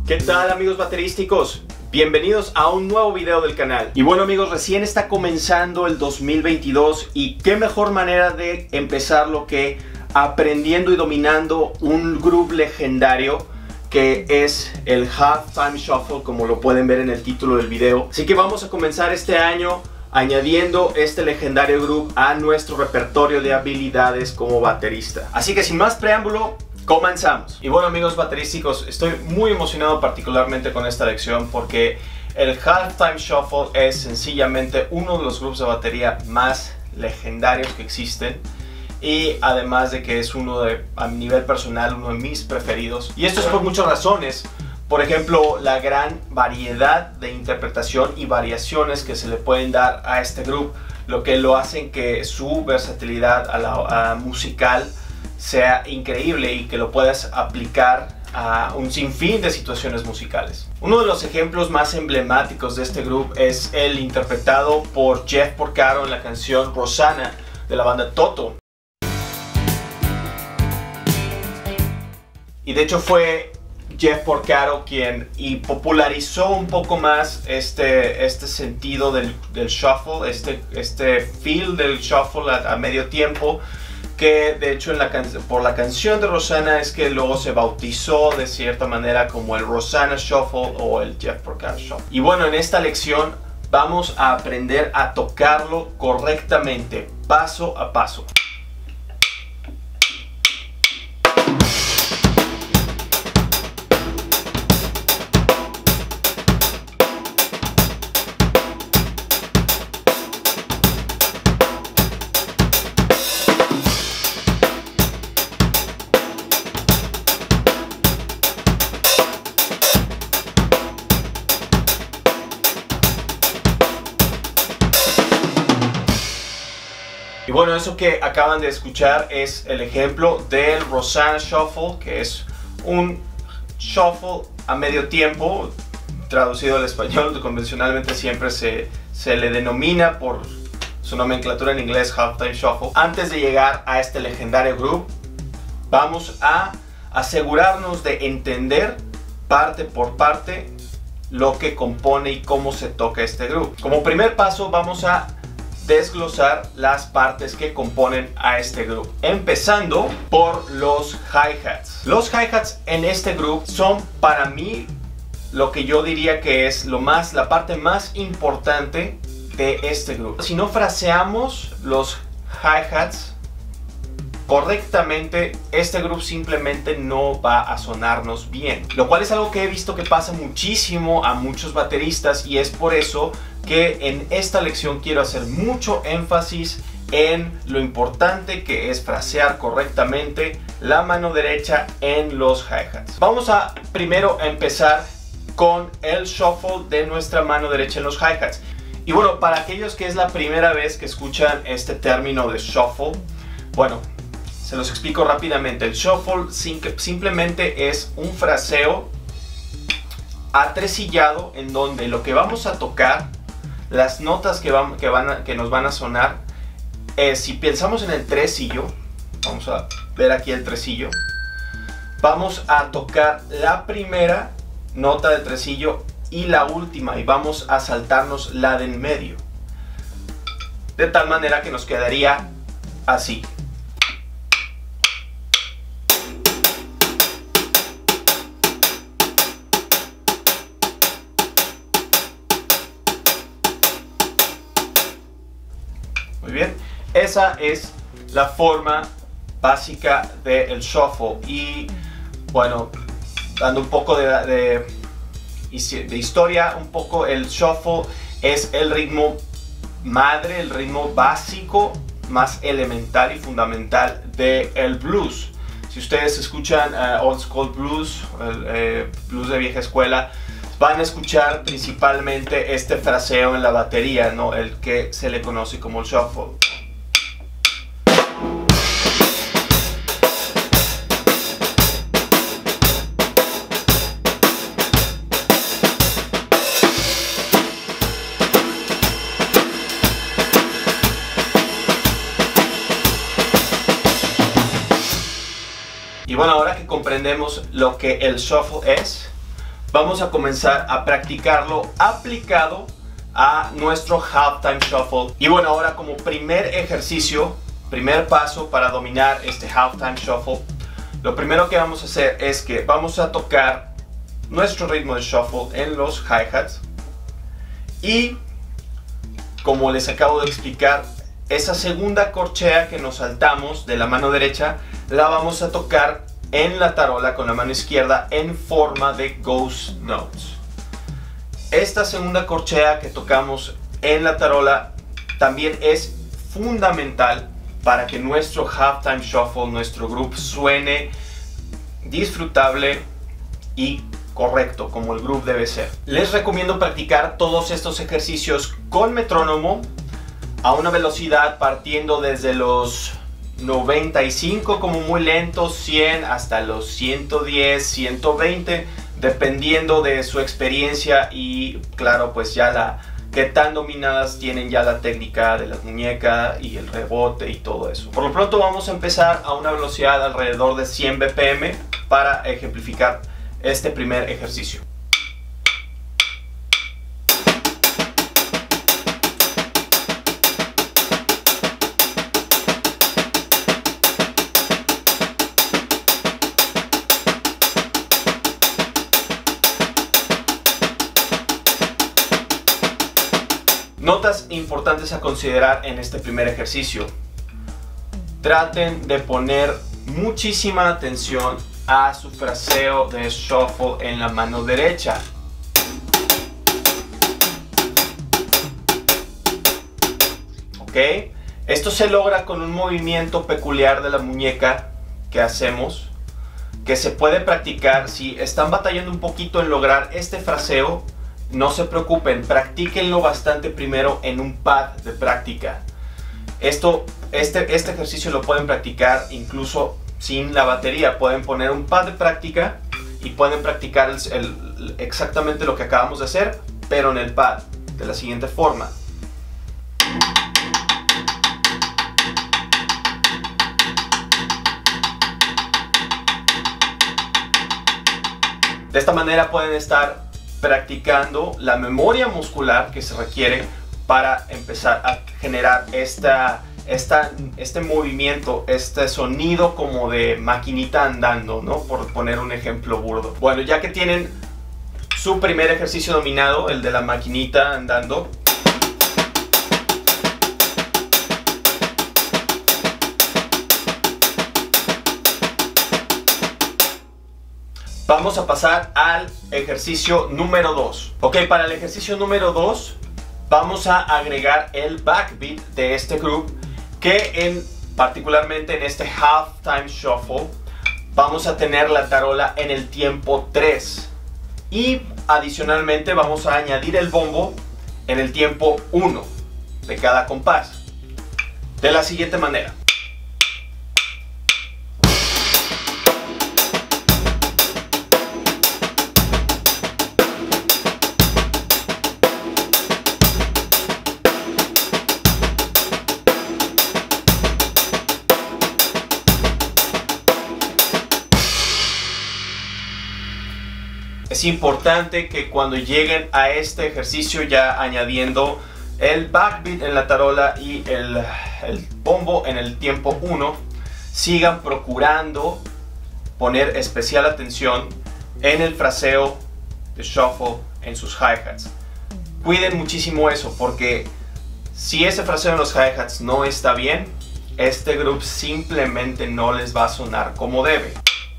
¿Qué tal, amigos baterísticos? Bienvenidos a un nuevo video del canal. Y bueno, amigos, recién está comenzando el 2022 y qué mejor manera de empezarlo que aprendiendo y dominando un groove legendario que es el Halftime Shuffle, como lo pueden ver en el título del video. Así que vamos a comenzar este año añadiendo este legendario groove a nuestro repertorio de habilidades como baterista. Así que sin más preámbulo, comenzamos. Y bueno, amigos baterísticos, estoy muy emocionado particularmente con esta lección porque el Halftime Shuffle es sencillamente uno de los grooves de batería más legendarios que existen. Y además de que es a nivel personal, uno de mis preferidos. Y esto es por muchas razones. Por ejemplo, la gran variedad de interpretación y variaciones que se le pueden dar a este groove, lo que lo hacen que su versatilidad a la musical sea increíble y que lo puedas aplicar a un sinfín de situaciones musicales. Uno de los ejemplos más emblemáticos de este groove es el interpretado por Jeff Porcaro en la canción Rosanna de la banda Toto. Y de hecho fue Jeff Porcaro quien popularizó un poco más este sentido del shuffle, este feel del shuffle a medio tiempo, que de hecho por la canción de Rosanna es que luego se bautizó de cierta manera como el Rosanna Shuffle o el Jeff Porcaro Shuffle. Y bueno, en esta lección vamos a aprender a tocarlo correctamente, paso a paso. Y bueno, eso que acaban de escuchar es el ejemplo del Rosanna Shuffle, que es un shuffle a medio tiempo, traducido al español. Convencionalmente siempre se le denomina por su nomenclatura en inglés Halftime Shuffle. Antes de llegar a este legendario groove, vamos a asegurarnos de entender parte por parte lo que compone y cómo se toca este groove. Como primer paso vamos a desglosar las partes que componen a este groove, empezando por los hi-hats. Los hi-hats en este groove son para mí lo que yo diría que es la parte más importante de este groove. Si no fraseamos los hi-hats correctamente, este groove simplemente no va a sonarnos bien, lo cual es algo que he visto que pasa muchísimo a muchos bateristas, y es por eso que en esta lección quiero hacer mucho énfasis en lo importante que es frasear correctamente la mano derecha en los hi-hats. Vamos a primero empezar con el shuffle de nuestra mano derecha en los hi-hats. Y bueno, para aquellos que es la primera vez que escuchan este término de shuffle, bueno, se los explico rápidamente. El shuffle simplemente es un fraseo atresillado en donde lo que vamos a tocar, las notas que nos van a sonar, si pensamos en el tresillo, vamos a ver aquí el tresillo, vamos a tocar la primera nota del tresillo y la última, y vamos a saltarnos la de en medio, de tal manera que nos quedaría así. Muy bien, esa es la forma básica del shuffle. Y bueno, dando un poco de historia, un poco, el shuffle es el ritmo madre, el ritmo básico, más elemental y fundamental del blues. Si ustedes escuchan old school blues, blues de vieja escuela, van a escuchar principalmente este fraseo en la batería, ¿no? El que se le conoce como el shuffle. Y bueno, ahora que comprendemos lo que el shuffle es, vamos a comenzar a practicarlo aplicado a nuestro halftime shuffle. Y bueno, ahora como primer ejercicio, primer paso para dominar este halftime shuffle, lo primero que vamos a hacer es que vamos a tocar nuestro ritmo de shuffle en los hi-hats y, como les acabo de explicar, esa segunda corchea que nos saltamos de la mano derecha la vamos a tocar en la tarola con la mano izquierda en forma de ghost notes. Esta segunda corchea que tocamos en la tarola también es fundamental para que nuestro halftime shuffle, nuestro groove, suene disfrutable y correcto, como el groove debe ser. Les recomiendo practicar todos estos ejercicios con metrónomo a una velocidad partiendo desde los 95 como muy lentos, 100 hasta los 110, 120, dependiendo de su experiencia y claro, pues ya qué tan dominadas tienen ya la técnica de la muñeca y el rebote y todo eso. Por lo pronto vamos a empezar a una velocidad alrededor de 100 BPM para ejemplificar este primer ejercicio. Notas importantes a considerar en este primer ejercicio. Traten de poner muchísima atención a su fraseo de shuffle en la mano derecha. ¿Ok? Esto se logra con un movimiento peculiar de la muñeca que hacemos, que se puede practicar. Si están batallando un poquito en lograr este fraseo, no se preocupen, practíquenlo bastante primero en un pad de práctica. Este ejercicio lo pueden practicar incluso sin la batería. Pueden poner un pad de práctica y pueden practicar exactamente lo que acabamos de hacer, pero en el pad, de la siguiente forma. De esta manera pueden estar practicando la memoria muscular que se requiere para empezar a generar este movimiento, este sonido como de maquinita andando, ¿no? Por poner un ejemplo burdo. Bueno, ya que tienen su primer ejercicio dominado, el de la maquinita andando, vamos a pasar al ejercicio número 2. Ok, para el ejercicio número 2 vamos a agregar el backbeat de este groove, que particularmente en este halftime shuffle vamos a tener la tarola en el tiempo 3 y adicionalmente vamos a añadir el bombo en el tiempo 1 de cada compás, de la siguiente manera. Es importante que cuando lleguen a este ejercicio, ya añadiendo el backbeat en la tarola y el bombo en el tiempo 1, sigan procurando poner especial atención en el fraseo de shuffle en sus hi-hats. Cuiden muchísimo eso, porque si ese fraseo en los hi-hats no está bien, este groove simplemente no les va a sonar como debe.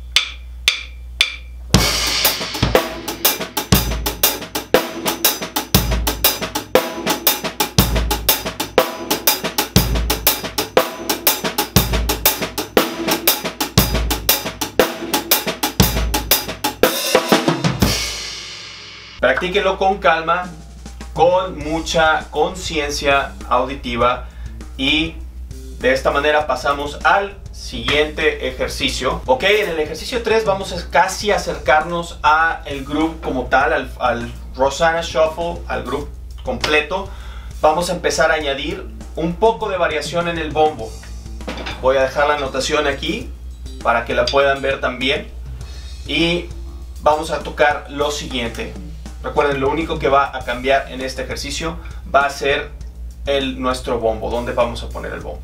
Practíquenlo con calma, con mucha conciencia auditiva, y de esta manera pasamos al siguiente ejercicio. Ok, en el ejercicio 3 vamos a casi acercarnos al groove como tal, al Rosanna Shuffle, al groove completo. Vamos a empezar a añadir un poco de variación en el bombo. Voy a dejar la notación aquí para que la puedan ver también. Y vamos a tocar lo siguiente. Recuerden, lo único que va a cambiar en este ejercicio va a ser nuestro bombo, donde vamos a poner el bombo.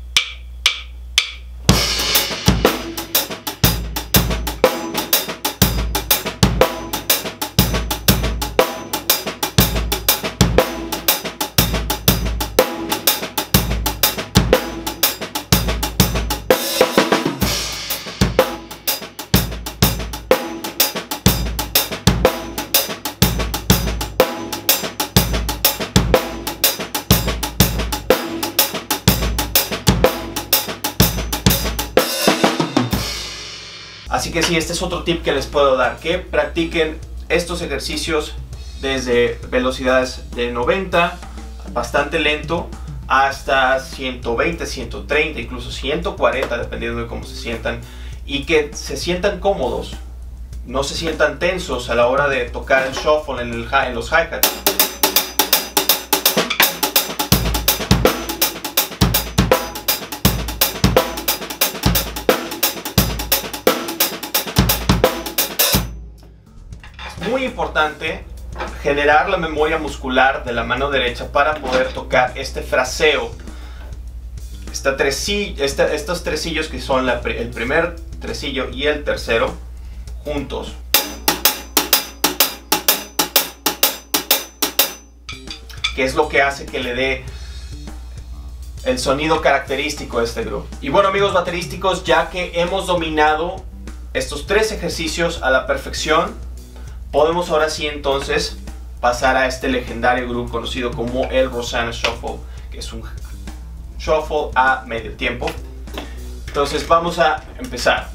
Así que sí, este es otro tip que les puedo dar, que practiquen estos ejercicios desde velocidades de 90, bastante lento, hasta 120, 130, incluso 140, dependiendo de cómo se sientan, y que se sientan cómodos, no se sientan tensos a la hora de tocar el shuffle en los hi-hats. Muy importante generar la memoria muscular de la mano derecha para poder tocar este fraseo, estos tresillos que son el primer tresillo y el tercero juntos, que es lo que hace que le dé el sonido característico de este grupo. Y bueno, amigos baterísticos, ya que hemos dominado estos tres ejercicios a la perfección, podemos ahora sí entonces pasar a este legendario groove conocido como el Rosanna Shuffle, que es un shuffle a medio tiempo. Entonces vamos a empezar.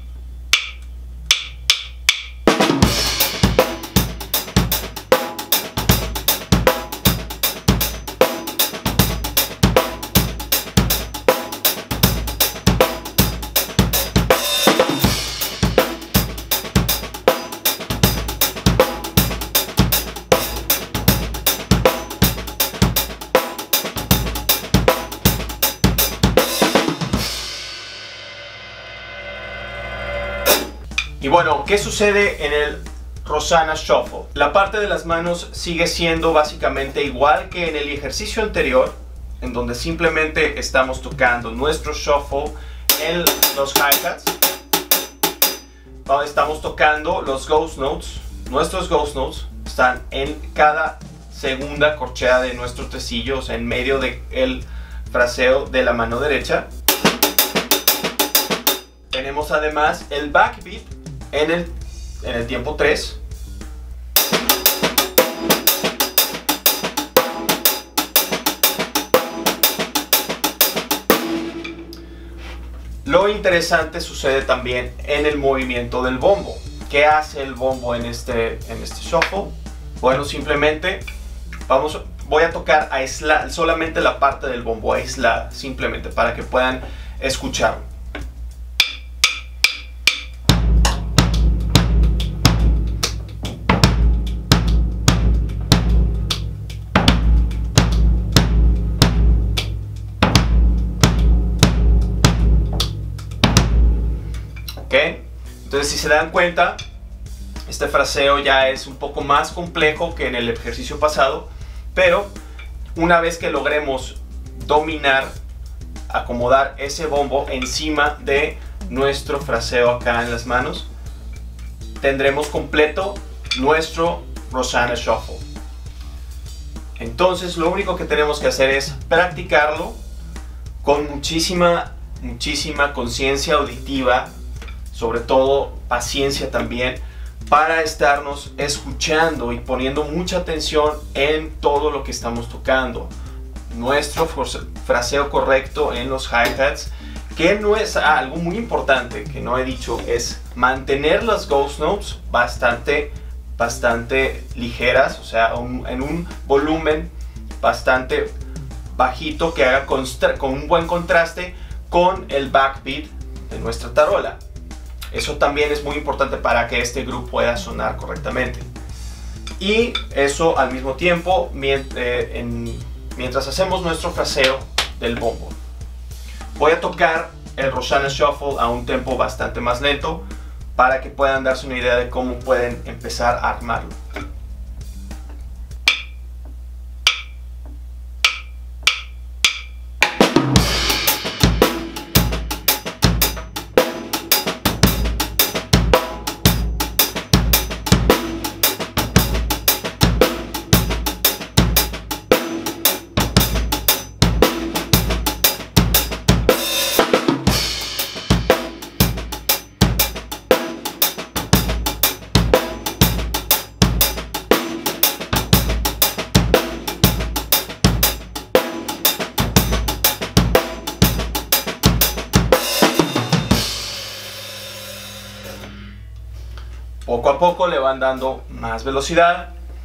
Y bueno, ¿qué sucede en el Rosanna Shuffle? La parte de las manos sigue siendo básicamente igual que en el ejercicio anterior, en donde simplemente estamos tocando nuestro shuffle en los hi-hats. Estamos tocando los ghost notes. Nuestros ghost notes están en cada segunda corchea de nuestros tresillos, en medio del fraseo de la mano derecha. Tenemos además el backbeat en el tiempo 3. Lo interesante sucede también en el movimiento del bombo. ¿Qué hace el bombo en este shuffle? Bueno, simplemente voy a tocar solamente la parte del bombo aislada, simplemente para que puedan escucharlo. Entonces, si se dan cuenta, este fraseo ya es un poco más complejo que en el ejercicio pasado, pero una vez que logremos dominar, acomodar ese bombo encima de nuestro fraseo acá en las manos, tendremos completo nuestro Rosanna Shuffle. Entonces, lo único que tenemos que hacer es practicarlo con muchísima conciencia auditiva, sobre todo paciencia también, para estarnos escuchando y poniendo mucha atención en todo lo que estamos tocando. Nuestro fraseo correcto en los hi-hats, que no es algo muy importante que no he dicho, es mantener las ghost notes bastante ligeras, o sea, en un volumen bastante bajito que haga con un buen contraste con el backbeat de nuestra tarola. Eso también es muy importante para que este groove pueda sonar correctamente. Y eso al mismo tiempo mientras hacemos nuestro fraseo del bombo. Voy a tocar el Rosanna Shuffle a un tempo bastante más lento para que puedan darse una idea de cómo pueden empezar a armarlo. Poco a poco le van dando más velocidad.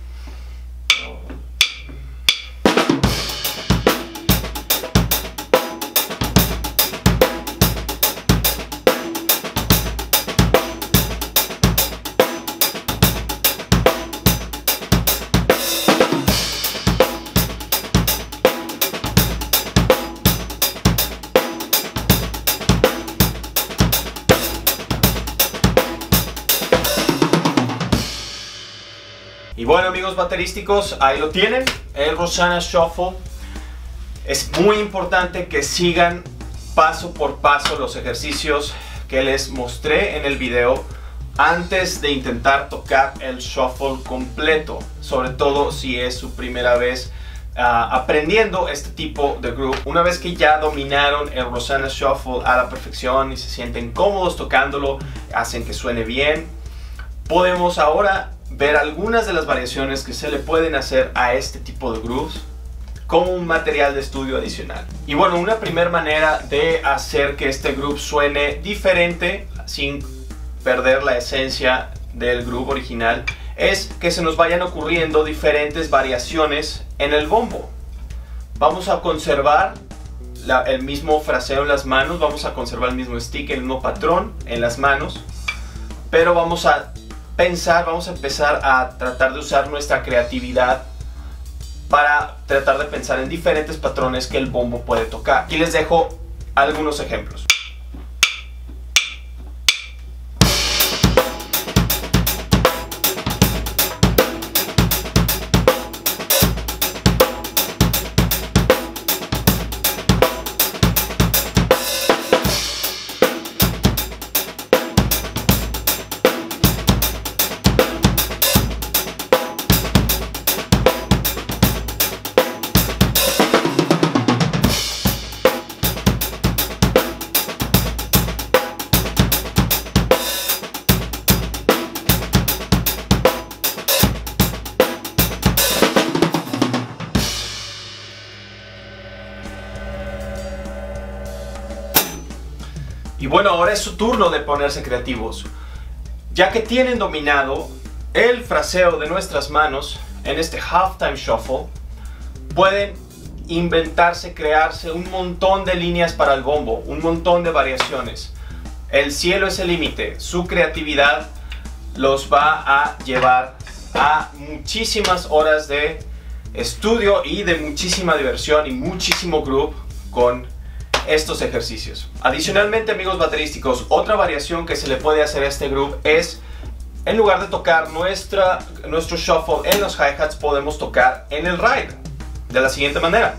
Y bueno, amigos baterísticos, ahí lo tienen, el Rosanna Shuffle. Es muy importante que sigan paso por paso los ejercicios que les mostré en el video antes de intentar tocar el shuffle completo, sobre todo si es su primera vez aprendiendo este tipo de groove. Una vez que ya dominaron el Rosanna Shuffle a la perfección y se sienten cómodos tocándolo, hacen que suene bien, podemos ahora ver algunas de las variaciones que se le pueden hacer a este tipo de grooves como un material de estudio adicional. Y bueno, una primera manera de hacer que este groove suene diferente sin perder la esencia del groove original es que se nos vayan ocurriendo diferentes variaciones en el bombo. Vamos a conservar el mismo fraseo en las manos, vamos a conservar el mismo stick, el mismo patrón en las manos, pero vamos a empezar a tratar de usar nuestra creatividad para tratar de pensar en diferentes patrones que el bombo puede tocar. Aquí les dejo algunos ejemplos. Y bueno, ahora es su turno de ponerse creativos. Ya que tienen dominado el fraseo de nuestras manos en este halftime shuffle, pueden inventarse, crearse un montón de líneas para el bombo, un montón de variaciones. El cielo es el límite. Su creatividad los va a llevar a muchísimas horas de estudio y de muchísima diversión y muchísimo groove con estos ejercicios. Adicionalmente, amigos baterísticos, otra variación que se le puede hacer a este groove es, en lugar de tocar nuestro shuffle en los hi-hats, podemos tocar en el ride de la siguiente manera.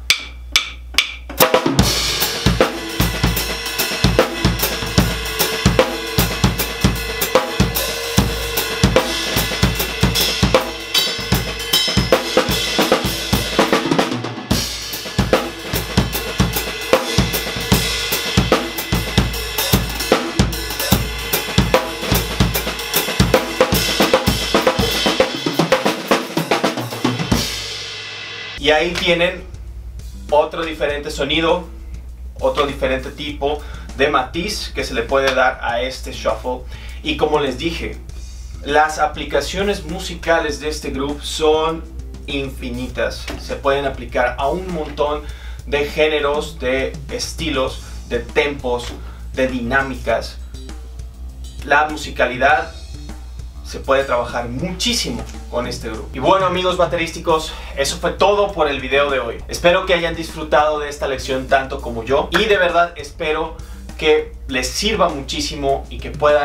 Y ahí tienen otro diferente sonido, otro diferente tipo de matiz que se le puede dar a este shuffle. Y como les dije, las aplicaciones musicales de este groove son infinitas. Se pueden aplicar a un montón de géneros, de estilos, de tempos, de dinámicas. La musicalidad se puede trabajar muchísimo con este grupo. Y bueno, amigos baterísticos, eso fue todo por el video de hoy. Espero que hayan disfrutado de esta lección tanto como yo, y de verdad espero que les sirva muchísimo y que puedan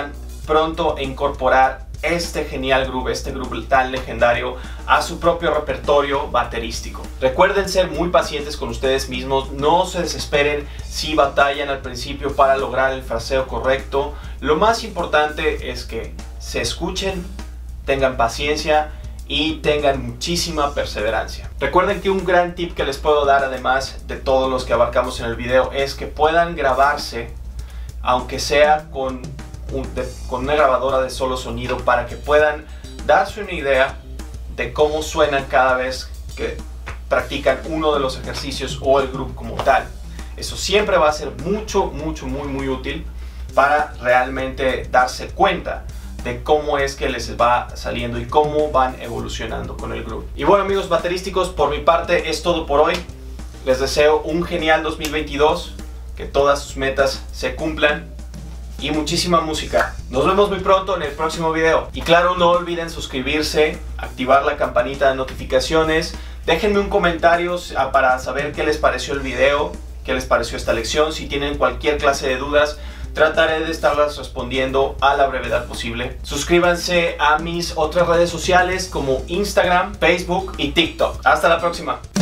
pronto incorporar este genial groove, este groove tan legendario a su propio repertorio baterístico. Recuerden ser muy pacientes con ustedes mismos, no se desesperen si batallan al principio para lograr el fraseo correcto. Lo más importante es que se escuchen, tengan paciencia y tengan muchísima perseverancia. Recuerden que un gran tip que les puedo dar, además de todos los que abarcamos en el video, es que puedan grabarse, aunque sea con una grabadora de solo sonido, para que puedan darse una idea de cómo suenan cada vez que practican uno de los ejercicios o el groove como tal. Eso siempre va a ser muy útil para realmente darse cuenta de cómo es que les va saliendo y cómo van evolucionando con el groove. Y bueno, amigos baterísticos, por mi parte es todo por hoy. Les deseo un genial 2022, que todas sus metas se cumplan y muchísima música. Nos vemos muy pronto en el próximo video. Y claro, no olviden suscribirse, activar la campanita de notificaciones. Déjenme un comentario para saber qué les pareció el video, qué les pareció esta lección. Si tienen cualquier clase de dudas, trataré de estarlas respondiendo a la brevedad posible. Suscríbanse a mis otras redes sociales como Instagram, Facebook y TikTok. Hasta la próxima.